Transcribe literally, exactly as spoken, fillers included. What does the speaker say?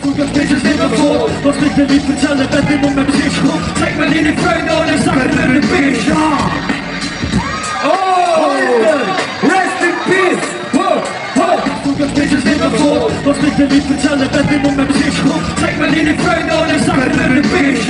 Tog att bitches lever få. De snickar liv för kärlek, bättre mot med psyko. Take mig in i fröjd och den saken med en bitch. Oh! Rest in peace! Whoa! Whoa! Tog att bitches lever få. De snickar liv för kärlek, bättre mot med psyko. Take mig in i fröjd och den saken med en bitch.